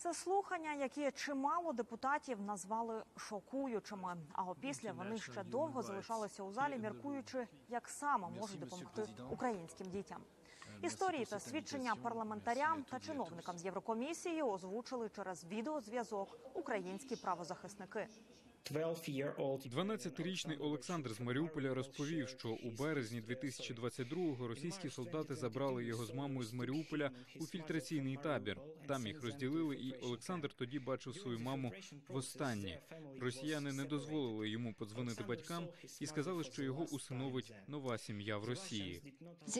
Це слухання, які чимало депутатів назвали шокуючими. А опісля вони ще довго залишалися у залі, міркуючи, як саме можуть допомогти українським дітям. Історії та свідчення парламентарям та чиновникам з Єврокомісії озвучили через відеозв'язок українські правозахисники. 12-річний Олександр з Маріуполя розповів, що у березні 2022-го російські солдати забрали його з мамою з Маріуполя у фільтраційний табір. Там їх розділили, і Олександр тоді бачив свою маму востаннє. Росіяни не дозволили йому подзвонити батькам і сказали, що його усиновить нова сім'я в Росії.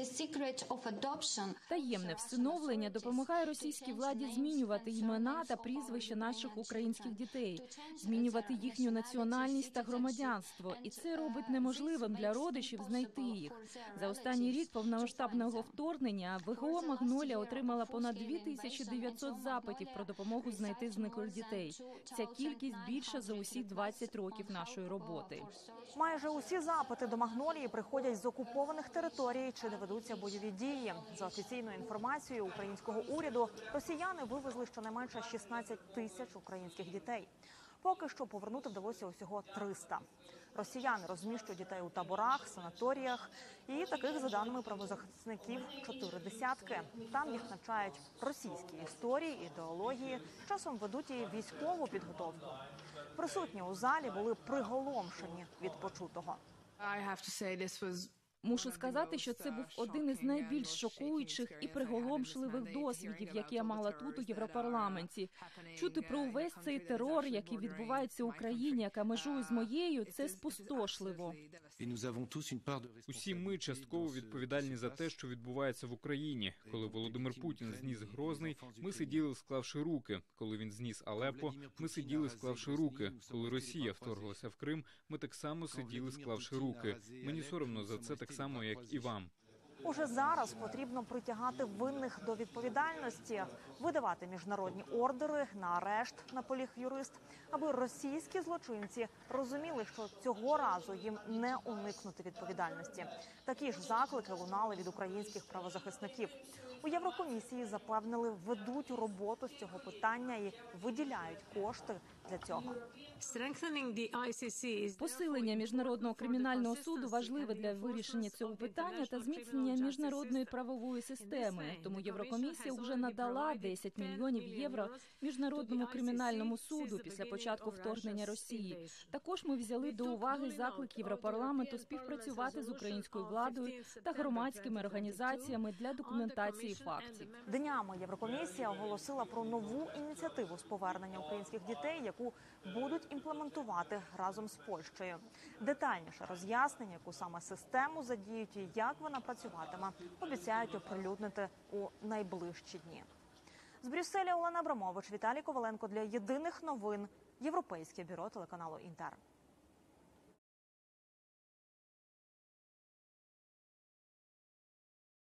Таємне всиновлення допомагає російській владі змінювати імена та прізвища наших українських дітей, змінювати їхню національність та громадянство. І це робить неможливим для родичів знайти їх. За останній рік повномасштабного вторгнення ВГО «Магнолія» отримала понад 2900 запитів про допомогу знайти зниклих дітей. Ця кількість більша за усі 20 років нашої роботи. Майже усі запити до «Магнолії» приходять з окупованих територій чи де ведуться бойові дії. За офіційною інформацією українського уряду, росіяни вивезли щонайменше 16 тисяч українських дітей. Поки що повернути вдалося усього 300. Росіяни розміщують дітей у таборах, санаторіях. І таких, за даними правозахисників, 4 десятки. Там їх навчають російській історії, ідеології, часом ведуть і військову підготовку. Присутні у залі були приголомшені від почутого. Мушу сказати, що це був один із найбільш шокуючих і приголомшливих досвідів, які я мала тут, у Європарламенті. Чути про увесь цей терор, який відбувається в Україні, яка межує з моєю, це спустошливо. Усі ми частково відповідальні за те, що відбувається в Україні. Коли Володимир Путін зніс Грозний, ми сиділи, склавши руки. Коли він зніс Алеппо, ми сиділи, склавши руки. Коли Росія вторглася в Крим, ми так само сиділи, склавши руки. Мені соромно за це так само, як і вам. Уже зараз потрібно притягати винних до відповідальності, видавати міжнародні ордери на арешт, наполіг юрист, аби російські злочинці розуміли, що цього разу їм не уникнути відповідальності. Такі ж заклики лунали від українських правозахисників. У Єврокомісії запевнили, ведуть роботу з цього питання і виділяють кошти для цього. Посилення Міжнародного кримінального суду важливе для вирішення цього питання та зміцнення міжнародної правової системи. Тому Єврокомісія вже надала 10 мільйонів євро Міжнародному кримінальному суду після початку вторгнення Росії. Також ми взяли до уваги заклик Європарламенту співпрацювати з українською владою та громадськими організаціями для документації фактів. Днями Єврокомісія оголосила про нову ініціативу з повернення українських дітей, яку будуть імплементувати разом з Польщею. Детальніше роз'яснення, яку саме систему задіють і як вона працюватиме, обіцяють оприлюднити у найближчі дні. З Брюсселя Олена Абрамович, Віталій Коваленко для Єдиних новин, Європейське бюро телеканалу «Інтер».